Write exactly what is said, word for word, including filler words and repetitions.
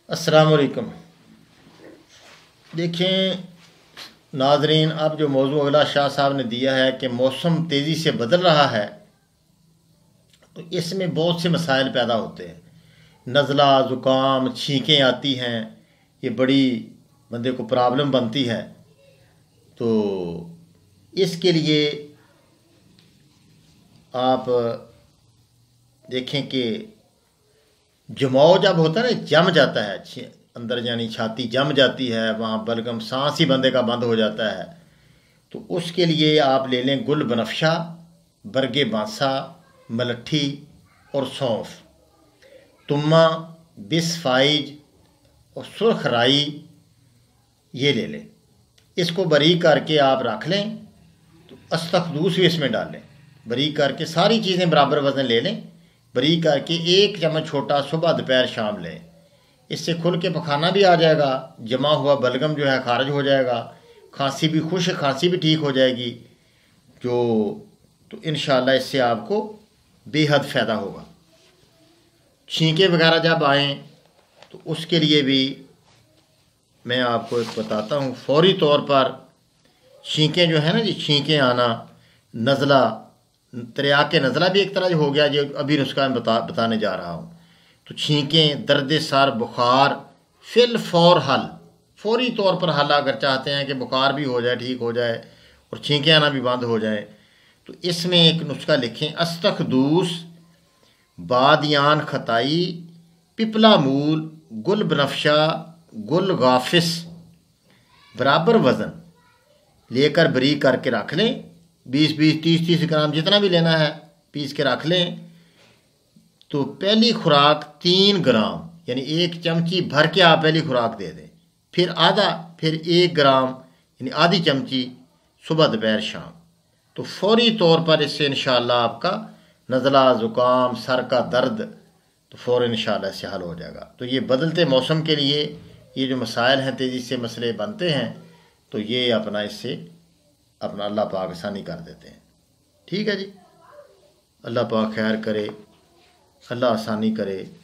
अस्सलाम वालेकुम। देखें नाजरीन, अब जो मौजू अगला शाह साहब ने दिया है कि मौसम तेज़ी से बदल रहा है, तो इसमें बहुत से मसाइल पैदा होते हैं। नज़ला, ज़ुकाम, छींकें आती हैं, ये बड़ी बंदे को प्रॉब्लम बनती है। तो इसके लिए आप देखें कि जमाव जब होता है ना, जम जाता है अंदर, यानी छाती जम जाती है, वहाँ बलगम सांस ही बंदे का बंद हो जाता है। तो उसके लिए आप ले लें गुल बनफशा, बरगे बांसा, मलट्ठी और सौंफ, तुम्मा, बिसफाइज और सुर्ख राई, ये ले लें। इसको बरीक करके आप रख लें। तो अस्तखदूस भी इसमें डाल लें, बरीक करके सारी चीज़ें बराबर वज़न ले लें। बरीक करके एक चम्मच छोटा सुबह दोपहर शाम लें। इससे खुल के पखाना भी आ जाएगा, जमा हुआ बलगम जो है खारिज हो जाएगा, खांसी भी, खुश्क खांसी भी ठीक हो जाएगी। जो तो इंशाअल्लाह इससे आपको बेहद फ़ायदा होगा। छींके वगैरह जब आएँ तो उसके लिए भी मैं आपको एक बताता हूँ। फौरी तौर पर छींकें जो है ना जी, छींकें आना, नज़ला, त्रियाक नज़ला भी एक तरह हो गया, जो अभी नुस्खा मैं बता बताने जा रहा हूँ। तो छींकें, दर्द सर, बुखार, फिल फौर हल, फौरी तौर पर हल अगर चाहते हैं कि बुखार भी हो जाए, ठीक हो जाए और छींकें आना भी बंद हो जाए, तो इसमें एक नुस्खा लिखें। अस्तखदूस, बादियान खताई, पिपला मूल, गुल बनफशा, गुल गाफिस, बराबर वज़न लेकर बरीक करके रख लें। बीस बीस तीस तीस ग्राम जितना भी लेना है पीस के रख लें। तो पहली खुराक तीन ग्राम, यानी एक चमची भर के आप पहली खुराक दे दें, फिर आधा, फिर एक ग्राम यानी आधी चमची सुबह दोपहर शाम। तो फौरी तौर पर इससे इंशाअल्लाह आपका नज़ला, ज़ुकाम, सर का दर्द तो फ़ौरन इंशाअल्लाह इससे हल हो जाएगा। तो ये बदलते मौसम के लिए ये जो मसाइल हैं, तेज़ी से मसले बनते हैं, तो ये अपना इससे अपना अल्लाह पाक आसानी कर देते हैं। ठीक है जी, अल्लाह पाक खैर करे, अल्लाह आसानी करे।